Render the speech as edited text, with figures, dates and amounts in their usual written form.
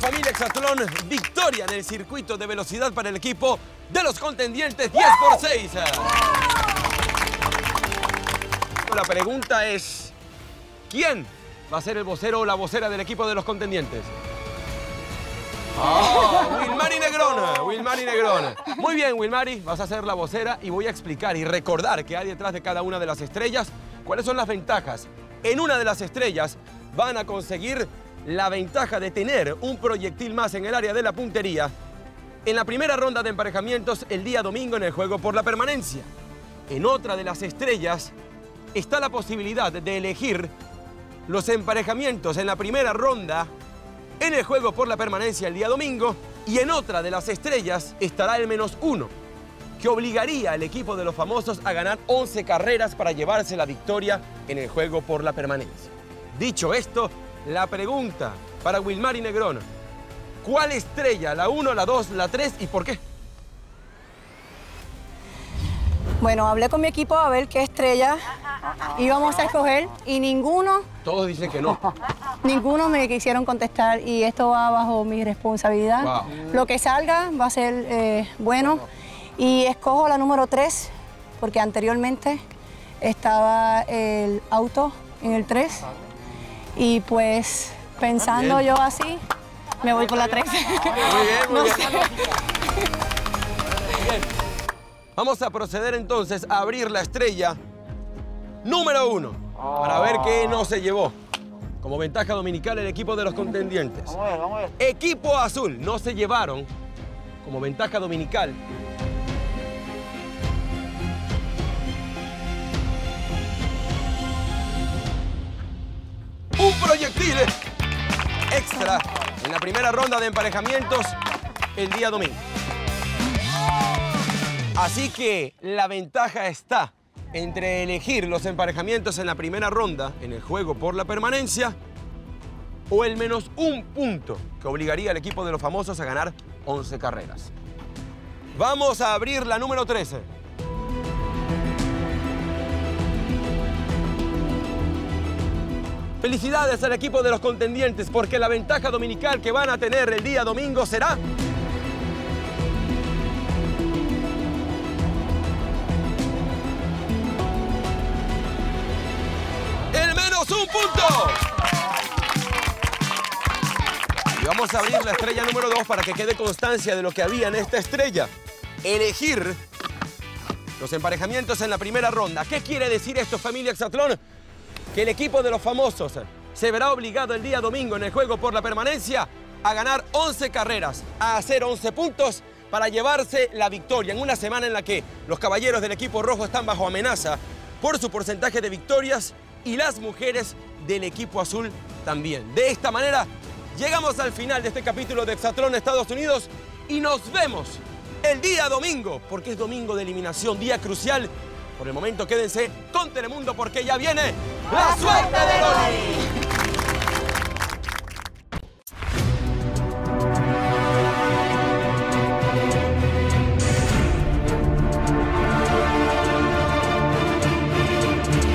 familia Hexatlón, victoria en el circuito de velocidad para el equipo de los contendientes 10x6. La pregunta es, ¿quién va a ser el vocero o la vocera del equipo de los contendientes? Wilmary Negrón, Wilmary Negrón. Muy bien, Wilmary, vas a ser la vocera y voy a explicar y recordar que hay detrás de cada una de las estrellas cuáles son las ventajas. En una de las estrellas van a conseguir la ventaja de tener un proyectil más en el área de la puntería en la primera ronda de emparejamientos el día domingo en el juego por la permanencia. En otra de las estrellas está la posibilidad de elegir los emparejamientos en la primera ronda en el juego por la permanencia el día domingo, y en otra de las estrellas estará el -1, que obligaría al equipo de los famosos a ganar 11 carreras para llevarse la victoria en el juego por la permanencia. Dicho esto, la pregunta para Wilmary Negrón: ¿cuál estrella? ¿La 1, la 2, la 3 y por qué? Bueno, hablé con mi equipo a ver qué estrella íbamos a escoger y ninguno dicen que no. Ninguno me quisieron contestar y esto va bajo mi responsabilidad. Wow. Lo que salga va a ser bueno y escojo la número 3 porque anteriormente estaba el auto en el 3 y pues pensando yo así, me voy por la 3. Muy bien, muy bien. Vamos a proceder entonces a abrir la estrella número 1 para ver qué no se llevó. Como ventaja dominical el equipo de los contendientes. Vamos a ver. Equipo azul, no se llevaron como ventaja dominical un proyectil extra en la primera ronda de emparejamientos el día domingo. Así que la ventaja está entre elegir los emparejamientos en la primera ronda en el juego por la permanencia o el -1 punto que obligaría al equipo de los famosos a ganar 11 carreras. Vamos a abrir la número 13. Felicidades al equipo de los contendientes porque la ventaja dominical que van a tener el día domingo será ¡1 punto! Y vamos a abrir la estrella número 2 para que quede constancia de lo que había en esta estrella. Elegir los emparejamientos en la primera ronda. ¿Qué quiere decir esto, familia Hexatlón? Que el equipo de los famosos se verá obligado el día domingo en el juego por la permanencia a ganar 11 carreras, a hacer 11 puntos para llevarse la victoria en una semana en la que los caballeros del equipo rojo están bajo amenaza por su porcentaje de victorias y las mujeres del equipo azul también. De esta manera, llegamos al final de este capítulo de Hexatlón Estados Unidos y nos vemos el día domingo, porque es domingo de eliminación, día crucial. Por el momento, quédense con Telemundo porque ya viene la suerte de Loli.